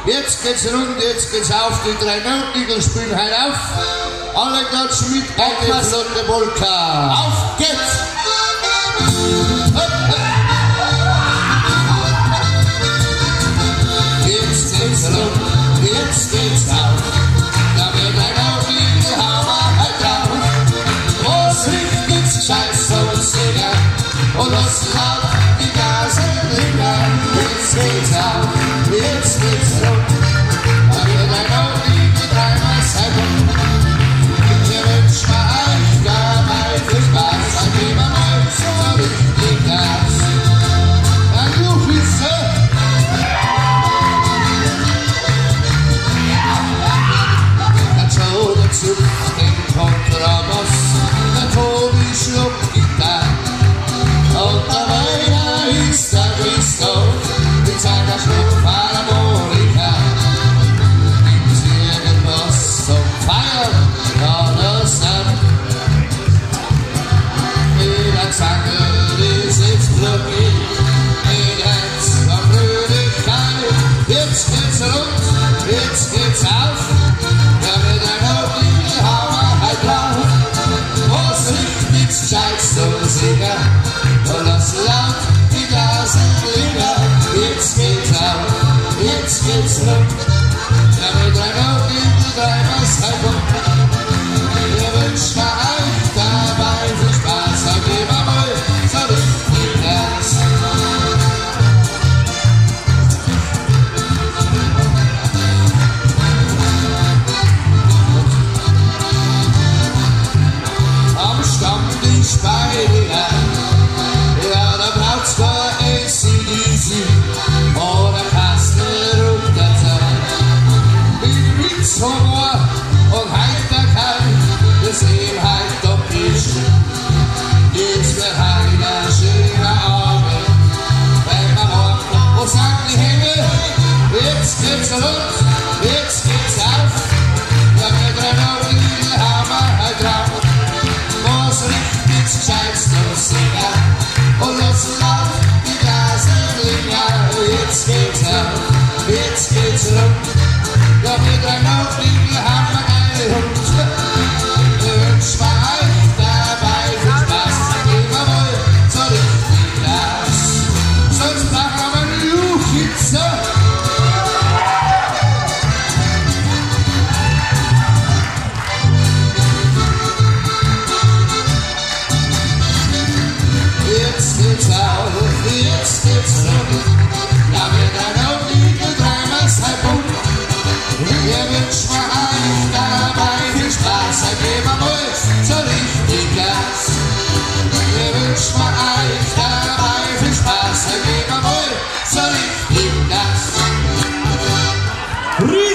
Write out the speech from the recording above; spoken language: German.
Jetzt geht's rund, jetzt geht's auf, die 3 Notenigel spielen halt auf. Alle klatschen mit, eine flotte Polka. Auf geht's! Jetzt geht's rund, jetzt geht's auf. Da wird ein Notenigel, Hammer halt drauf. Was richtig gescheit soll singen und was laut die Gase klingen. Jetzt geht's auf, jetzt geht's rund. Da wird ein Notenigel dreimal sein. Wir wünschen euch dabei viel Spaß, dann geben wir mal so richtig Gas. Dann Luchwitze. Der Joe, der zupft den Kontrabass, der Tobi schluckt Gitarre. Und der Weiner ist der Christoph mit seiner Schluckharmonika. Gibt's irgendwas zum Feiern? Ja, das dann. Mit der Zange ist jetzt glücklich, mit Herz war Fröhlichkeit. Jetzt geht's rund, jetzt geht's auf, ja mit ein Notenigel Hammer halt drauf. Was richtig gescheit soll singen, und lass laut die Gase klingen. Jetzt geht's auf, jetzt geht's rund, ja mit ein Notenigel dreimal sein. Wir wünschen euch dabei viel Spaß, dann geben wir mal so richtig Gas. Am Stammtisch bei den ja, da braucht's kein AC/DC oder Kastel runterzahlen. Mit Witz, Humor und Heiterkeit, das Leben halt doppelt. Jetzt wird halt ein schöner Abend, wenn wir morgen, wo sind die Hände? Jetzt geht's rund, jetzt geht's auf, ja mit ein Notenigel Hammer halt drauf. Was richtig gescheit soll singen und lass laut die Gase klingen. Jetzt geht's auf, jetzt geht's rund, ja mit ein Notenigel Hammer geile Hund. Wir wünschen euch dabei viel Spaß, dann geben wir mal so richtig Gas. Sonst machen wir eine Luchwitze. Jetzt geht's auf, jetzt geht's rund, da wird ein Notenigel dreimal sein bunt. Wir wünschen euch dabei viel Spaß, dann geben wir mal so richtig Gas. Wir wünschen euch dabei viel Spaß, dann geben wir mal so richtig Gas.